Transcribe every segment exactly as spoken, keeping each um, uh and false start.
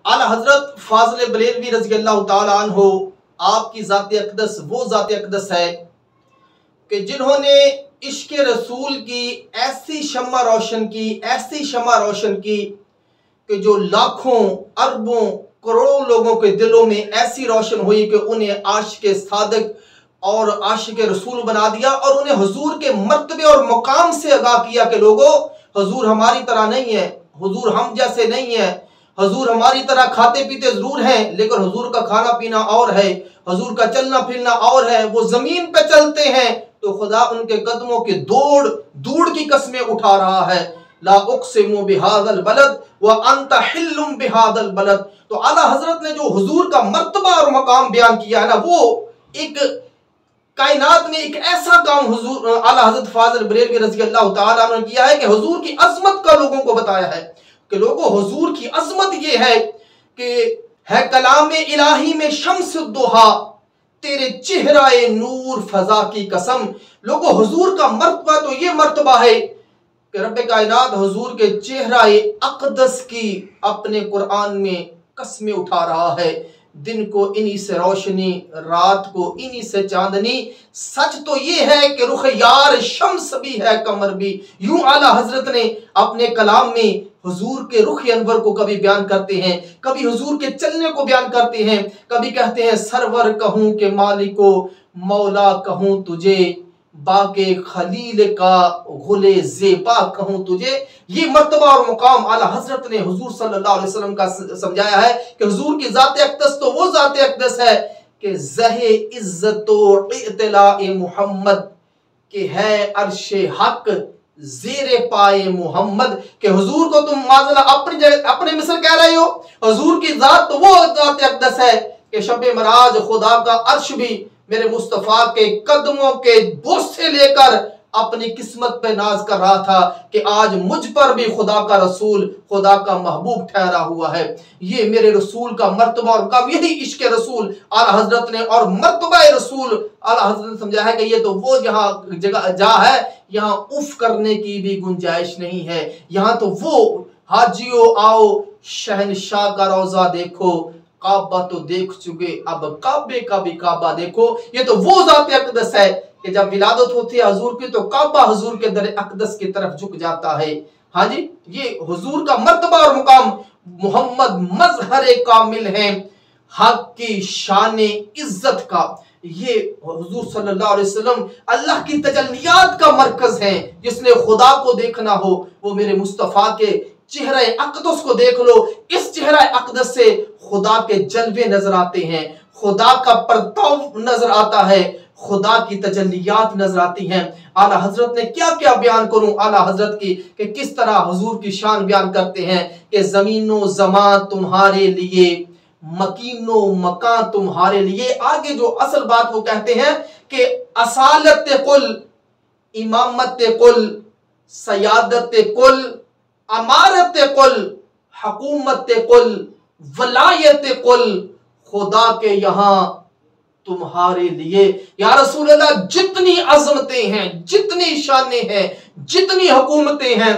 आला हजरत फाजिल बरेलवी रज़ी अल्लाह ताला अन्हो, आपकी ज़ात अक़दस वो ज़ात अक़दस है कि जिन्होंने इश्क रसूल की ऐसी शम्मा रोशन की, ऐसी शम्मा रोशन की कि जो लाखों अरबों करोड़ों लोगों के दिलों में ऐसी रोशन हुई कि उन्हें आशिक़ सादिक़ और आशिक़ रसूल बना दिया और उन्हें हुजूर के मर्तबे और मुकाम से आगाह किया कि लोगों, हुजूर हमारी तरह नहीं है, हुजूर हम जैसे नहीं है, हुजूर हमारी तरह खाते पीते जरूर हैं लेकिन हुजूर का खाना पीना और है, हुजूर का चलना फिरना और है, वो जमीन पे चलते हैं तो खुदा उनके कदमों की दौड़ दूड़ की कस्में उठा रहा है। ला उक़सिमु बिहाज़ल बलद व अंत हिल्लुम बिहाज़ल बलद। तो आला हजरत ने जो हुजूर का मर्तबा और मकाम बयान किया है ना, वो एक कायनात में एक ऐसा काम हुजूर आला हजरत फाजिल बरेलवी रज़ी अल्लाह ताला अन्हु ने किया है कि हुजूर की अजमत का लोगों को बताया है कि लोगों, हुजूर की अजमत ये है कि है कलाम इलाही में शम्स दुहा, तेरे चेहराए नूर फजा की कसम। लोगों, हुजूर का मर्तबा तो ये मर्तबा है कि रब्बे कायनात हुजूर के चेहराए अक़दस की अपने कुरान में कसमें उठा रहा है। दिन को इन्हीं से रोशनी, रात को इन्हीं से चांदनी। सच तो ये है कि रुख यार शम्स भी है कमर भी। यूं आला हजरत ने अपने कलाम में हुजूर के रुख अनवर को कभी बयान करते हैं, कभी हुजूर के चलने को बयान करते हैं, कभी कहते हैं सरवर कहूं के मालिको मौला कहूं तुझे, बाके खलील का गुले ज़ेबा कहूं तुझे। ये मर्तबा और मुकाम आला हजरत ने हुजूर सल्लल्लाहु अलैहि वसल्लम का समझाया है कि हुजूर की ज़ात अक़दस तो वो ज़ात अक़दस है कि ज़हे इज़्ज़तो इत्तलाए मोहम्मद के है अर्शे हक ज़ेरे पाए मोहम्मद। के हुजूर को तुम माज़ला अपनी जगह अपने मिसल कह रहे हो, हुजूर की ज़ात तो वो ज़ात अक़दस है कि शब मराज खुदा का अर्श भी मेरे मुस्तफ़ा के कदमों के बोझ से लेकर अपनी किस्मत पे नाज कर रहा था कि आज मुझ पर भी खुदा का रसूल, खुदा का महबूब ठहरा हुआ है। ये मेरे रसूल का मर्तबा और काम, यही इश्क रसूल आला हजरत ने और मर्तबा रसूल आला हजरत ने समझा है कि ये तो वो जहाँ जगह जा है यहाँ उफ करने की भी गुंजाइश नहीं है। यहाँ तो वो हाजियो आओ शहनशाह का रोजा देखो, काबा तो देख चुके अब काबे का भी काबा देखो। ये तो वो ज़ात अक़दस है कि जब विलादत होती है हुजूर की तो काबा हुजूर के दर अक़दस की तरफ झुक जाता है। हाँ जी, ये हुजूर का मर्तबा और मुकाम। मोहम्मद मजहर कामिल है, हक की शान इज्जत का। ये हुजूर सल्लल्लाहु अलैहि वसल्लम अल्लाह की तजल्लियात का मरकज है। जिसने खुदा को देखना हो वो मेरे मुस्तफ़ा के चेहरा अक़दस को देख लो। इस चेहरा अक़दस से खुदा के जलवे नजर आते हैं, खुदा का परताव नजर आता है, खुदा की तजल्लियात नजर आती हैं। आला हजरत ने क्या क्या बयान करूं आला हजरत की कि किस तरह हुजूर की शान बयान करते हैं कि ज़मीनो ज़मां तुम्हारे लिए, मकीनो मकां तुम्हारे लिए। आगे जो असल बात वो कहते हैं कि असालत कुल, इमामत कुल, सयादत कुल, अमारत कुल, हुकूमत कुल, वलायत कुल खुदा के यहाँ तुम्हारे लिए। या रसूल अल्लाह, जितनी अजमतें हैं, जितनी शानें हैं, जितनी हुकूमतें हैं,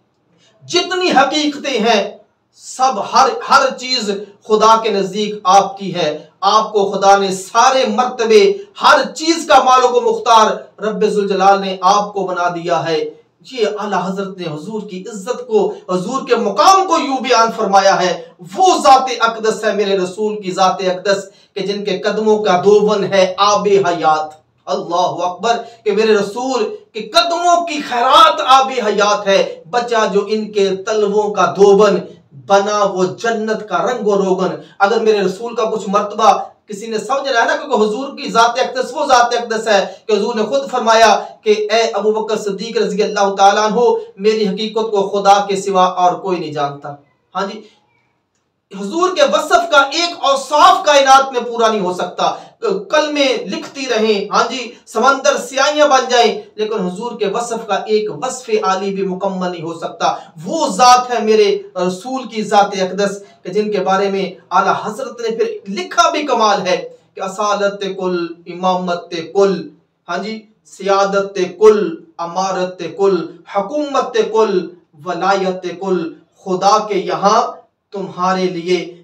जितनी हकीकतें हैं, सब हर हर चीज खुदा के नजदीक आपकी है। आपको खुदा ने सारे मर्तबे, हर चीज का मालिक व मुख्तार रब्बे जुल जलाल ने आपको बना दिया है। ये आला हजरत ने हुजूर की इज्जत को, हुजूर के मुकाम को यूं बयान फरमाया है। वो ज़ात अक़दस है मेरे रसूल की ज़ात अक़दस कि जिनके कदमों का दोवन है आबे हयात। अल्लाहु अकबर कि मेरे रसूल के कदमों की खैरात आबे हयात है। बचा जो इनके तलवों का दोबन, बना वो जन्नत का रंग व रोगन। अगर मेरे रसूल का कुछ मर्तबा किसी ने समझना है ना, क्योंकि हुजूर की ज़ात अक़दस वो ज़ात अक़दस है कि हुजूर ने खुद फरमाया कि ए अबू बकर सिद्दीक रज़ी अल्लाह ताला अन्हु, मेरी हकीकत को खुदा के सिवा और कोई नहीं जानता। हाँ जी, हुजूर के वसफ का एक औसाफ कायनात में पूरा नहीं हो सकता। कल में लिखती रहे, हाँ जी, समंदर स्याहियां बन जाए, लेकिन हुजूर के वसफ का एक वस्फ़े आली भी मुकम्मल नहीं हो सकता। वो ज़ात है मेरे रसूल की ज़ात अक़दस कि जिनके बारे में आला हजरत ने फिर लिखा भी कमाल है कि असालत कुल, इमामत कुल, हाँ जी, सियादत कुल, अमारत कुल, हुकूमत कुल, वलायत कुल खुदा के यहाँ तुम्हारे लिए।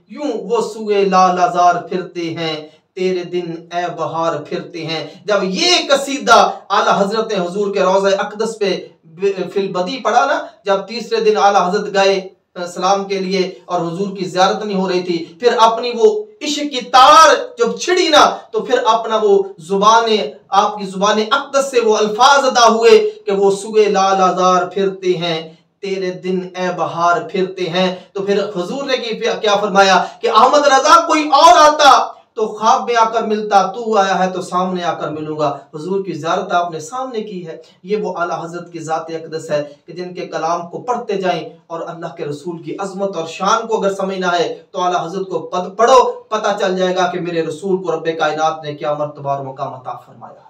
यूं वो सुए लालाजार फिरते हैं, तेरे दिन ए बहार फिरते हैं। जब ये कसीदा आला हजरत ने हुजूर के रोज़ा अक़दस पे फिल बदी पढ़ा ना, जब तीसरे दिन आला हजरत गए सलाम के लिए और हुजूर की ज़ियारत नहीं हो रही थी, फिर अपनी वो इश्क की तार जब छिड़ी ना, तो फिर अपना वो जुबान आपकी जुबान अक़दस से वो अल्फाज अदा हुए कि वो सुए लालाजार फिरते हैं, तेरे दिन ए बहार फिरते हैं। तो फिर हुजूर ने क्या फरमाया कि अहमद रजा कोई और आता तो ख्वाब में आकर मिलता, तू आया है तो सामने आकर मिलूंगा। हुजूर की ज़ियारत आपने सामने की है। ये वो आला हजरत की ज़ात अक़दस है कि जिनके कलाम को पढ़ते जाएं और अल्लाह के रसूल की अजमत और शान को अगर समझना है तो आला हजरत को पद पढ़ो, पता चल जाएगा कि मेरे रसूल को रब्बे कायनात ने क्या मर्तबा और मकाम अता फरमाया।